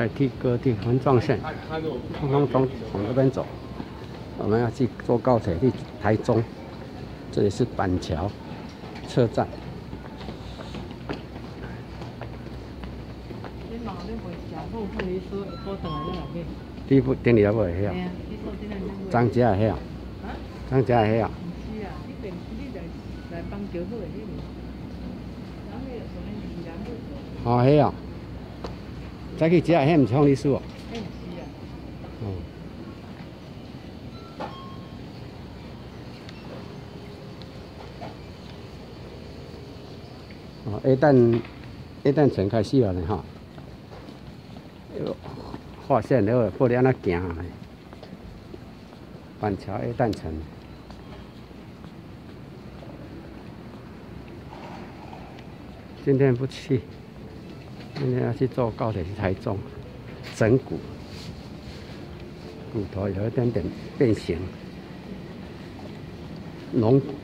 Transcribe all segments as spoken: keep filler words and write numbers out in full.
台梯、歌梯、环状线，通通从往这边走。我们要去坐高铁去台中，这里是板桥车站。你不顶你也袂晓，张家会晓，张家会晓。是啊，你电你来来帮桥好的迄个，然后有可能是然后。哦，迄哦，再去食迄毋是凤梨酥哦。迄毋是啊。哦。哦，一旦一旦城开始了呢，吼。划线了，不然安怎行呢？板桥 A 蛋城，今天不去，今天要去坐高铁去台中，整骨，骨头有一点点变形，龙骨。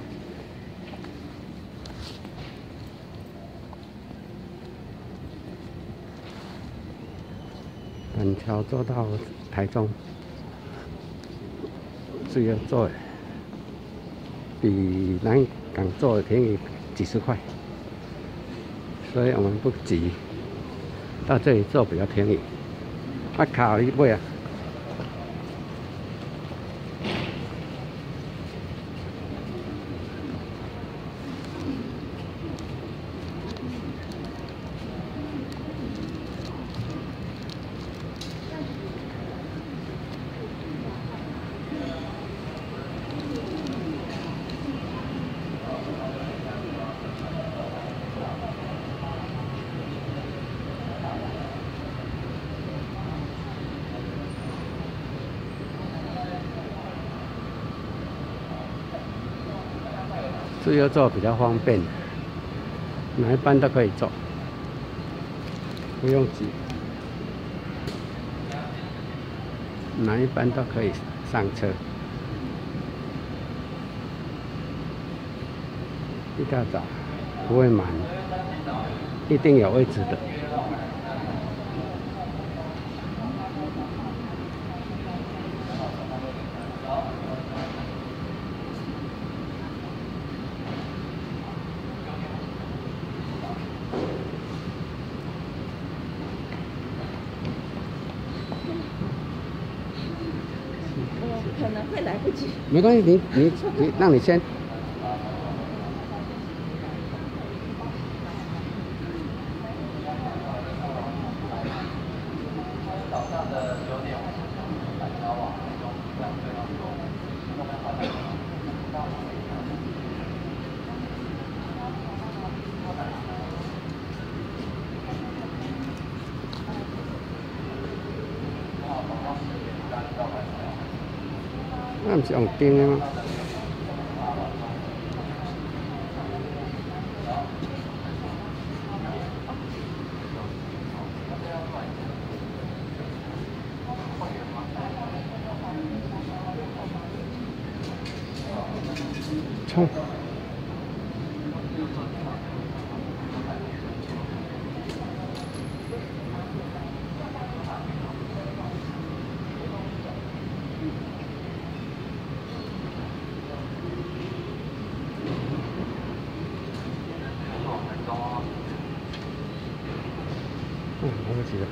板桥坐到台中，自由坐比南港坐便宜几十块，所以我们不急，到这里坐比较便宜。啊，卡你买啊？自由坐比较方便，哪一班都可以坐，不用挤，哪一班都可以上车。一大早不会满，一定有位置的。 可能会来不及。 没关系，你你你，让你先。早上的九点五十分，板桥往台中站最后一站，后面换到那不是用钉的吗？冲！嗯，来不及了。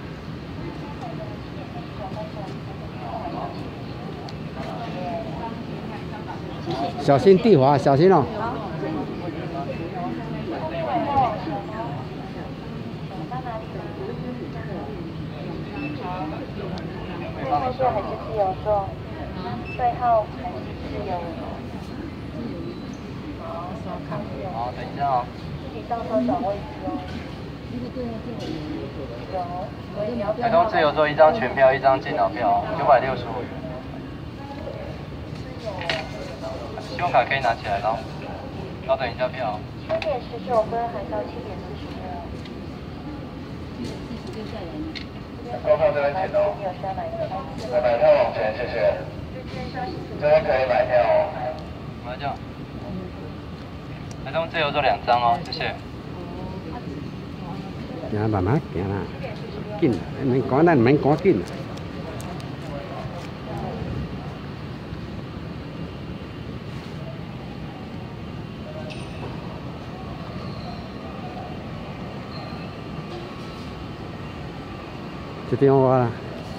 小心地滑，小心哦。 最后坐还是自由坐？对号还是自由？ 好，等一下哦。 自己到时候找位置哦。有。 台中自由坐一张全票，一张健保票，九百六十五元。信用卡可以拿起来喽。稍等一下票。 七点十九分还到七点四十分。 购票这边请哦。买票往前，谢谢。这边可以买票哦。我们这样。台中自由坐两张哦，谢谢。 行，慢慢行啦。 紧，免赶，咱免赶紧。这电话啦。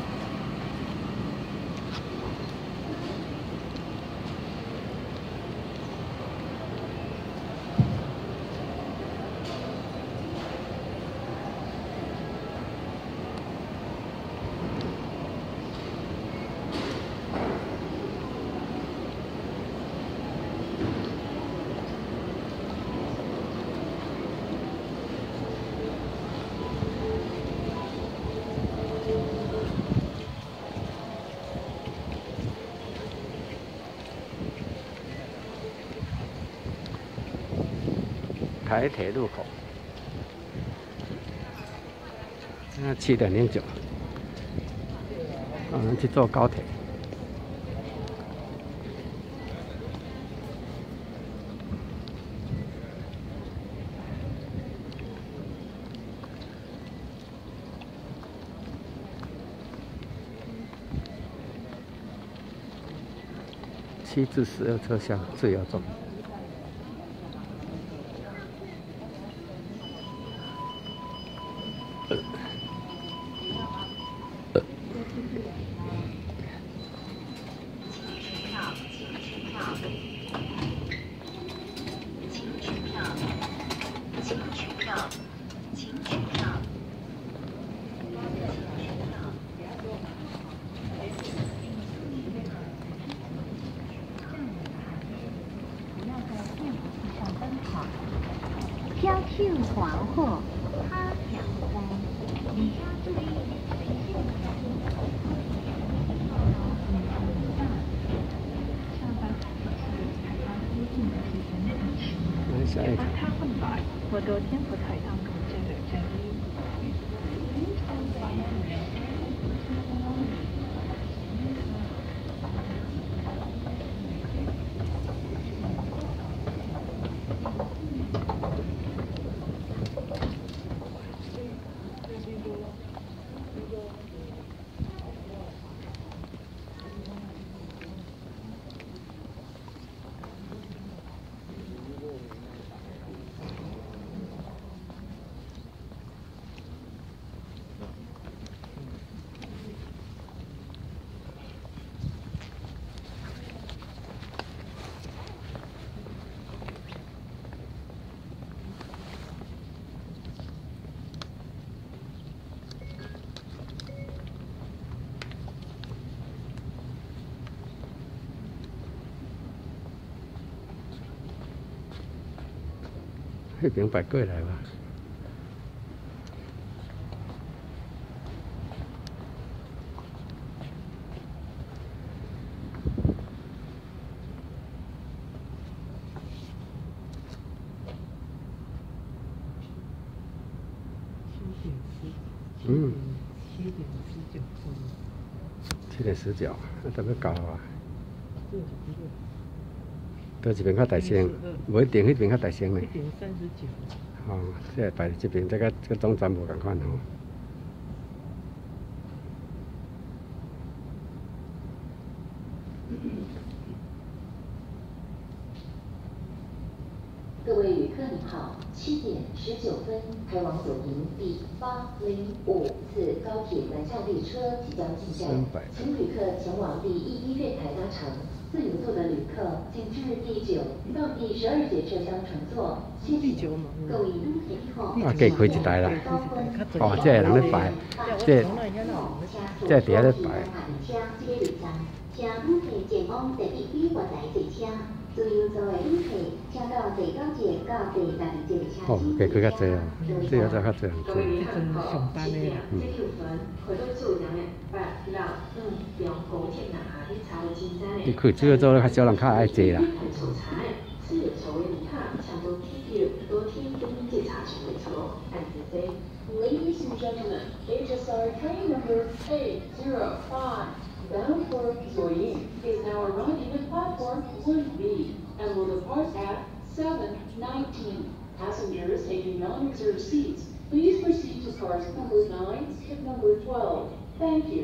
台铁路口，那七点零九，我们去坐高铁。七至十二车厢自由座。 飘袖华货，他条山，你家注意。 下一个。 他混來，我昨天不才當咁這兩隻。 那边摆过来吧。嗯。七点十九分。七点十九，那特别高啊。倒一边较大声，无一定迄边较大声呢。一边三十九。哦，这个摆这边，这个这个总站无共款哦。 各位旅客您好，七点十九分，开往左营第八零五次高铁南向列车即将进站，请旅客前往第一医院台搭乘。 自由座的旅客，请至第九到第十二节车厢乘坐。谢谢。各位旅客， 啊，加开一台啦。哦，这人咧排，这这伫遐咧排。 请旅客前往第一医院台坐车。自由座的旅客，请到第九节到第十二节车厢。 哦，加开较济哦，自由座较济人坐。 这阵上班的啦。 嗯。 你开自由座咧，较少人较爱坐啦。 Ladies and gentlemen, H S R train number eight zero five, bound for Zoyin, is now arriving at platform one B and will depart at seven nineteen. Passengers taking non-reserved seats Please proceed to cars number nine to number twelve. Thank you.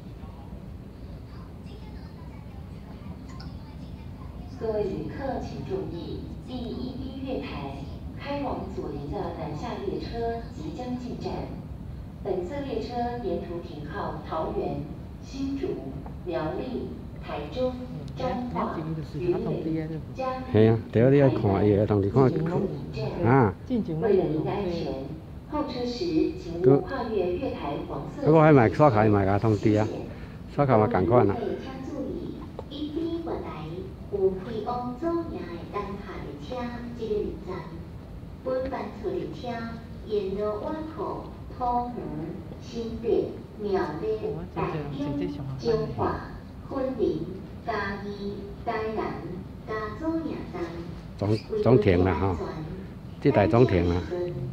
各位旅客请注意，第一 B 月台开往左营的南下列车即将进站。本次列车沿途停靠桃园、新竹、苗栗、台中、彰化、云林、嘉义、 系啊，第二你要看伊个当时看啊。 为了您的安全，候车时请勿跨越月台黄色。 我还买刷卡买甲通知啊，刷卡嘛共款啊。 一 B 月台有开往左营的东下列车，即个入站。本班次列车沿路往复桃园、新北、苗栗、台中、彰化、云林、嘉义、台南、嘉左营站。 总总停啦吼，这台总停啦。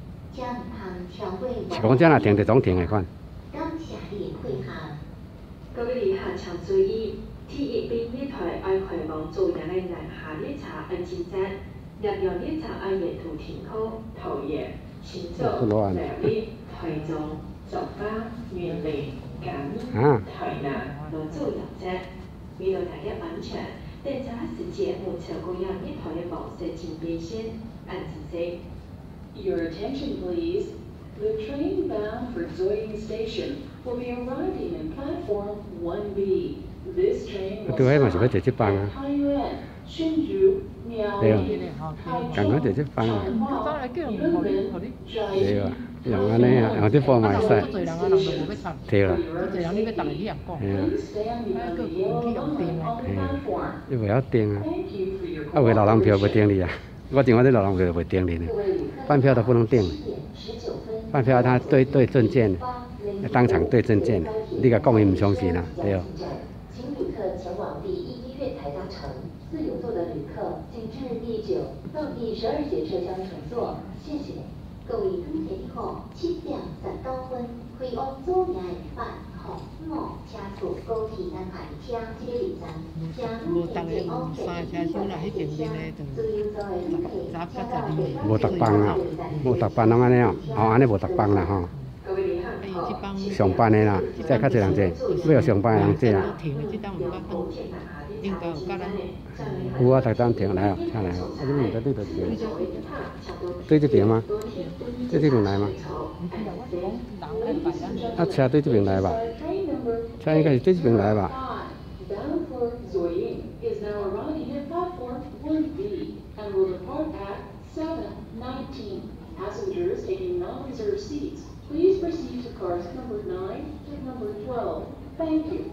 是讲这若停就总停的款。 感谢你的配合。各位旅客请注意， T 一 B 列台爱开往左营的南下列车安进站，入用列车爱沿途停靠桃园、新竹、苗栗、台中、彰化、云林、嘉义、台南落做入站。为了大家安全，列车时节目测过让列台的黄色警备线按紫色。Your attention, please. The train bound for Zoying Station will be arriving in platform one B. This train will stop at Taiyuan, Hsinchu, Miaoli, Taichung, Changhua, Yunlin, 对啊，用安尼啊，用啲货卖晒。对啦。係啊。你袂晓订啊？啊，为老人票袂订你啊？我另外啲老人票袂订你呢，半票都不能订。半票他对对证件，当场对证件，你甲讲伊唔相信啊，对哦。 请旅客前往第一医院台搭乘，自由座的旅客请至第九到第十二节车厢乘坐，谢谢。各位登车以后，七点十九分开往左营的八号五车次高铁南下列车即个入站，请旅客前往第一医院台搭乘，自由座的旅客请到第一。 无特班啊，无特班拢安尼哦，哦安尼无特班啦吼。上班的啦，再较侪人坐，要上班的人坐啊。有啊，台灯停来哦，下来哦，啊你唔在对头边，对这边吗？对这边来吗？啊车对这边来吧，车应该是对这边来吧。Passengers taking non-reserved seats, please proceed to cars number nine to number twelve. Thank you.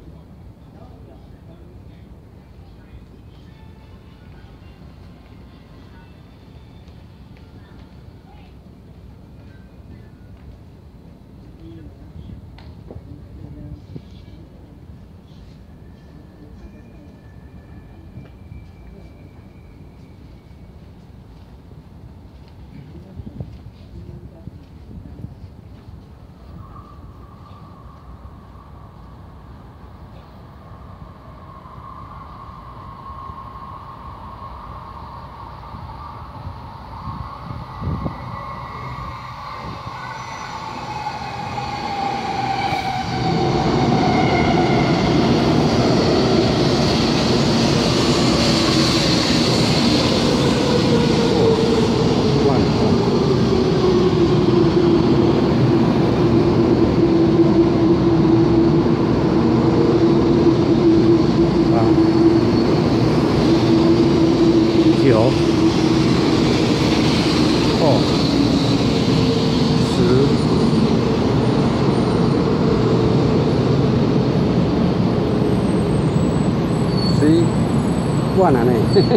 One 啊呢，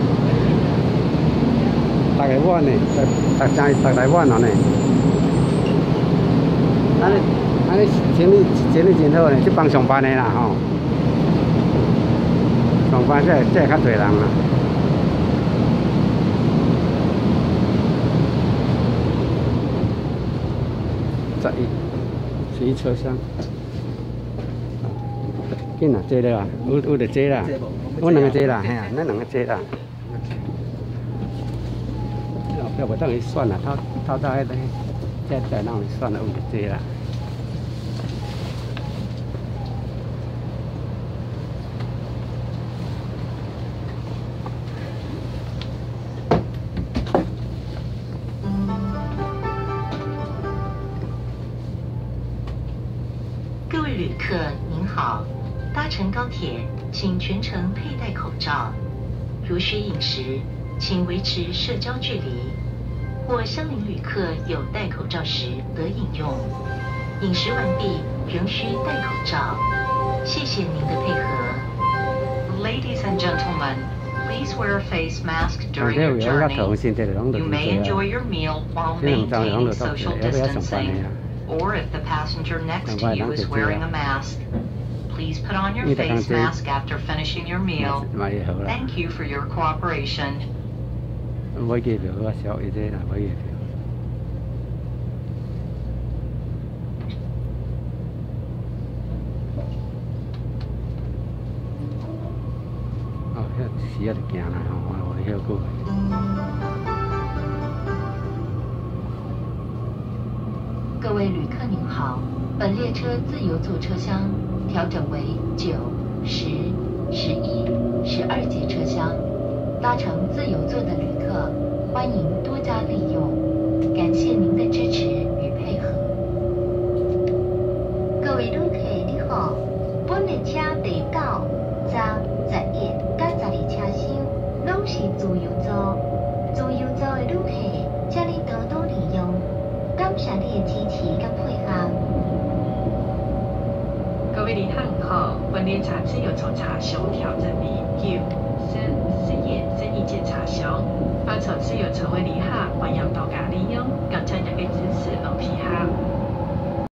大概 one 呢，大大大概 one 啊呢。安尼安尼生意生意真好呢，去帮上班的啦吼。上班这这较多人啦。十一十一车厢。紧啊，坐了啊，有有得坐啦。我两个坐啦，嘿啊，咱两个坐啦。要要不等于算了，透透早迄个，这在在那里算了有这啦。 各位旅客您好，搭乘高铁请全程佩戴口罩，如需饮食，请维持社交距离。或相邻旅客有戴口罩时得饮用，饮食完毕仍需戴口罩。谢谢您的配合。Ladies and gentlemen, please wear a face mask during your journey. You may enjoy your meal while maintaining social distancing, or if the passenger next to you is wearing a mask, please put on your face mask after finishing your meal. Thank you for your cooperation. 买机票我小一些啦，买机票。哦，遐时啊就行啦吼，我我遐过。 各位旅客您好，本列车自由座车厢调整为九、十、十一、十二节车厢。搭乘自由座的旅客，欢迎多加利用，感谢您的支持与配合。各位旅客你好，本列车第九、十、十一、甲十二车厢拢是自由座，自由座的旅客，请你多多利用，感谢你的支持甲配合。 各位旅客你好，本列车自由座车厢调整为九、十、十一、十二节车厢。搭乘自由座的旅客，欢迎多加利用，感谢您的支持和配合。